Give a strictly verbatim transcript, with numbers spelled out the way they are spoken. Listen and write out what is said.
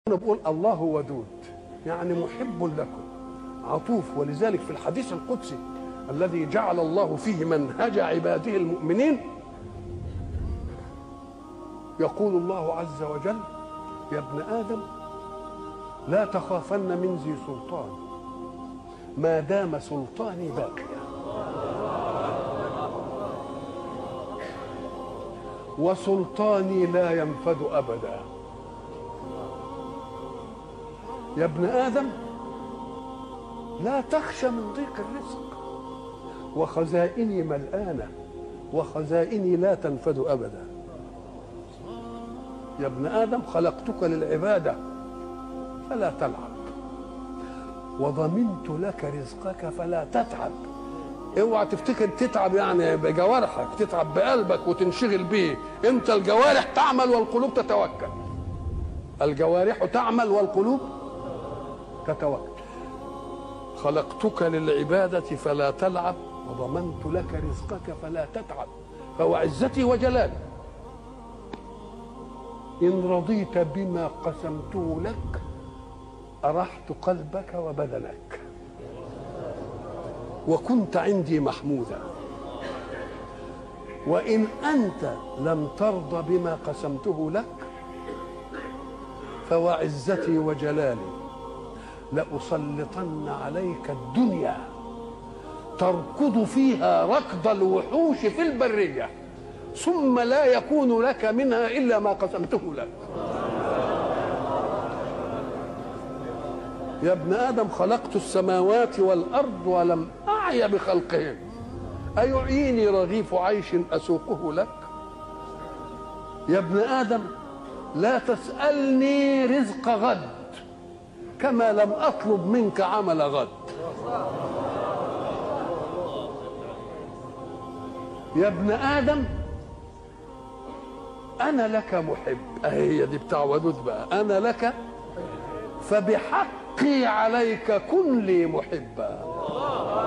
بقول الله ودود، يعني محب لكم عطوف. ولذلك في الحديث القدسي الذي جعل الله فيه منهج عباده المؤمنين يقول الله عز وجل: يا ابن آدم لا تخافن من ذي سلطان ما دام سلطاني باقيا، وسلطاني لا ينفد أبدا. يا ابن آدم لا تخشى من ضيق الرزق، وخزائني ملآنة وخزائني لا تنفد أبدا. يا ابن آدم خلقتك للعبادة فلا تلعب، وضمنت لك رزقك فلا تتعب. اوعى تفتكر تتعب يعني بجوارحك، تتعب بقلبك وتنشغل به. انت الجوارح تعمل والقلوب تتوكل. الجوارح تعمل والقلوب تتوكل. خلقتك للعبادة فلا تلعب، وضمنت لك رزقك فلا تتعب. فهو عزتي وجلالي إن رضيت بما قسمته لك أرحت قلبك وبدنك، وكنت عندي محمودا. وإن أنت لم ترضى بما قسمته لك فوعزتي وجلالي لأسلطن عليك الدنيا تركض فيها ركض الوحوش في البرية، ثم لا يكون لك منها إلا ما قسمته لك. يا ابن آدم خلقت السماوات والأرض ولم أعي بخلقهن، أيعيني رغيف عيش أسوقه لك؟ يا ابن آدم لا تسألني رزق غد كما لم أطلب منك عمل غد. يا ابن آدم أنا لك محب، أهي دي بتاع ودود بقى. أنا لك فبحقي عليك كن لي محبا.